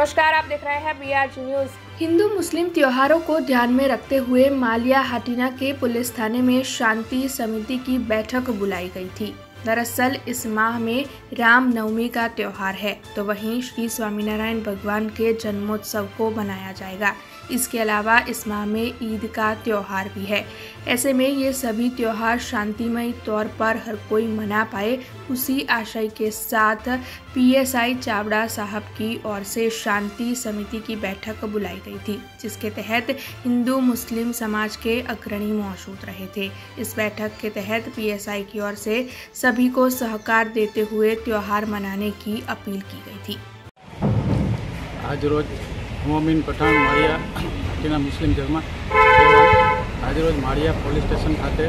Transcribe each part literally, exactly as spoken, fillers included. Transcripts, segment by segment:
नमस्कार, आप देख रहे हैं बीआरजी न्यूज। हिंदू मुस्लिम त्योहारों को ध्यान में रखते हुए मालिया हाटिना के पुलिस थाने में शांति समिति की बैठक बुलाई गई थी। दरअसल इस माह में राम नवमी का त्योहार है, तो वहीं श्री स्वामीनारायण भगवान के जन्मोत्सव को मनाया जाएगा। इसके अलावा इस माह में ईद का त्योहार भी है। ऐसे में ये सभी त्योहार शांतिमय तौर पर हर कोई मना पाए, उसी आशय के साथ पीएसआई चावड़ा साहब की ओर से शांति समिति की बैठक बुलाई गई थी, जिसके तहत हिंदू मुस्लिम समाज के अग्रणी मौजूद रहे थे। इस बैठक के तहत पीएसआई की ओर से सभी को सहकार देते हुए त्योहार मनाने की अपील की गई थी। आज रोज मोमिन पठाण माड़िया हाटिना मुस्लिम धर्म आज रोज माड़िया पोलीस स्टेशन खाते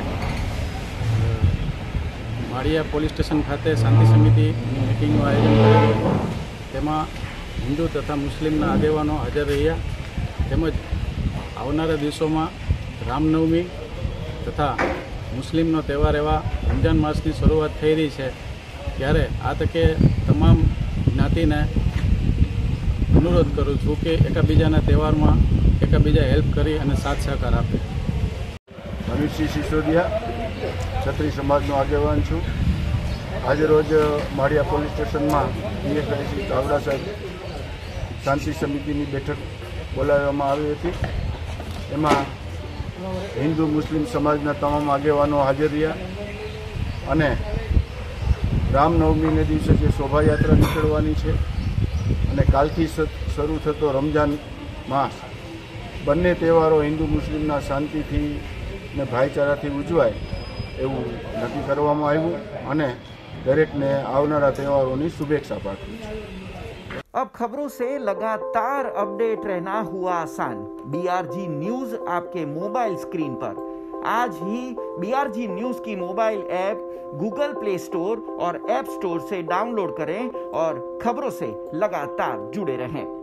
माड़िया पोलीस स्टेशन खाते शांति समिति मीटिंगનું आयोजन करेલું। તેમાં हिंदू तथा मुस्लिमના આગેવાનો હાજર રહ્યા તેમજ આવનારા દિવસોમાં રામનવમી તથા મુસ્લિમનો તહેવાર એવા રમજાન માસની શરૂઆત થઈ રહી છે, ત્યારે આ તકે તમામ જ્ઞાતિને अनुरोध करूँ छूँ कि एकाबीजाना तहेवार में एकाबीजा हेल्प करी अने साथ सहकार आपे। मनुष्य सिसोदिया क्षत्रिय समाज आगेवान छूँ। आज रोज माड़िया पोलीस स्टेशन में पीएसआई श्री चावड़ा साहब शांति समिति की बैठक बोलाववामां आवी हती। एमां हिंदू मुस्लिम समाजना तमाम आगेवानो हाजर रह्या अने रामनवमी ने दिवसे जे शोभायात्रा निकळवानी छे અને કાલથી શરૂ થતો રમજાન માસ બંને તહેવારો હિન્દુ મુસ્લિમના શાંતિથી ને ભાઈચારાથી ઉજવાય એવું નક્કી કરવામાં આવ્યું અને દરેકને આવનારા તહેવારોની શુભેચ્છા પાઠવું છું। अब खबरों से लगातार अपडेट रहना हुआ आसान। बीआरजी न्यूज आपके मोबाइल स्क्रीन पर आज ही बीआरजी न्यूज की mobile app Google Play Store और ऐप स्टोर से डाउनलोड करें और खबरों से लगातार जुड़े रहें।